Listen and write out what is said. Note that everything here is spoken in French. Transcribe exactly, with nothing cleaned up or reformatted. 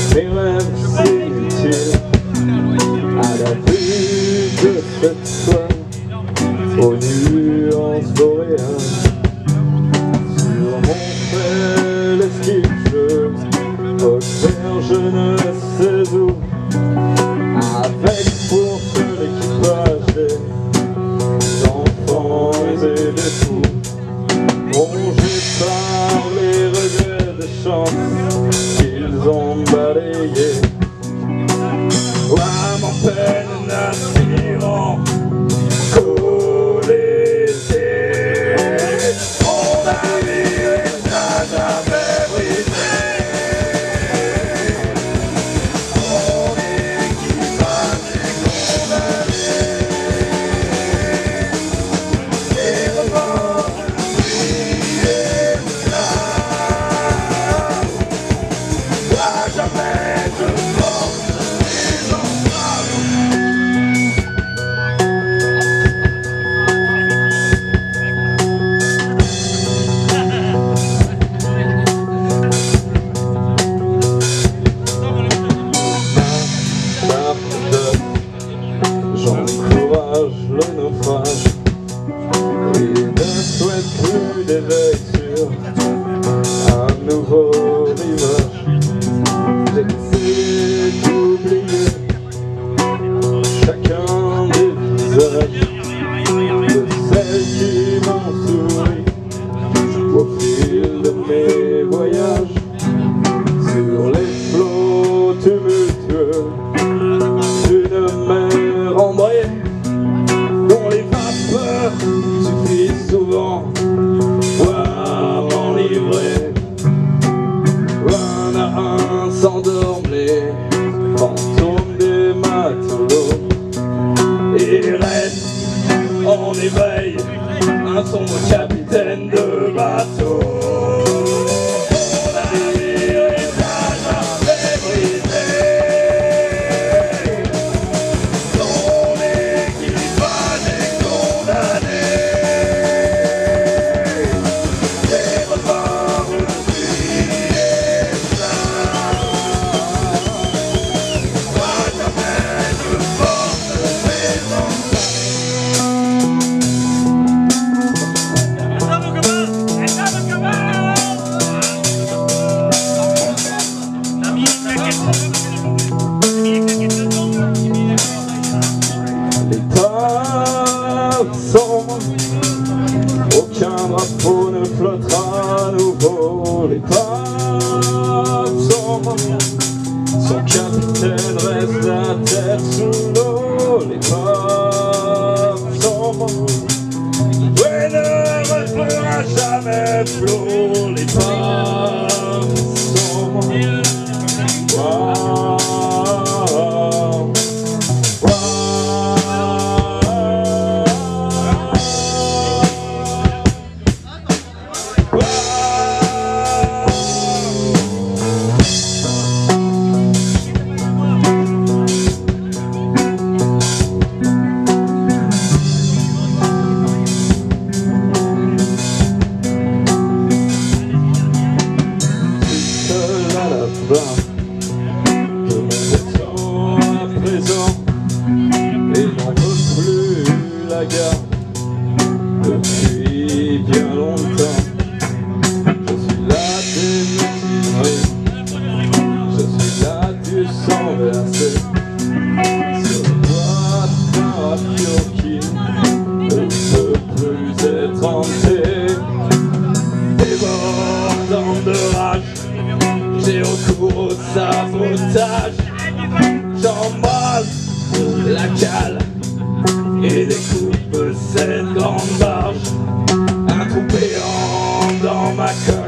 mes rêves s'inutiles à la vue de cette soirée aux nuances boréales. Sur mon frêle esquive, je repère je ne sais où, avec pour seul équipage des enfants et des fous, rongés par les regrets des chances qu'ils ont balayés. Âme en peine n'aspirant qu'au l'été, mon navire n'a jamais brisé, mon équipage est condamné, et le vent de pluie et de glace, à jamais je porte mes entraves. J'encourage le naufrage et ne souhaite plus d'éveil sur un nouveau rivage. J'essaie d'oublier chacun des visages de celles qui m'ont souri au fil de mes voyages sur les flots tumultueux d'une mer embrayée, dont les vapeurs suffisent souvent à m'enivrer. Un à un s'endorment les fantômes des matelots et reste en éveil un sombre capitaine de bateau. L'épave sombre, aucun drapeau ne flottera à nouveau. L'épave sombre, son capitaine reste la tête sous l'eau. L'épave sombre, ouais, ne refera jamais flot. L'épave sombre, wow. De mon temps à présent, et j'en veux plus la gare depuis bien longtemps. Je suis là des mutineries, je suis là du sang versé sur le toit d'un rafio qui ne peut plus être hanté. Débordant de rage, j'ai recours au sabotage. J'embrasse la cale et découpe cette grande barge. Un trou béant dans ma coque.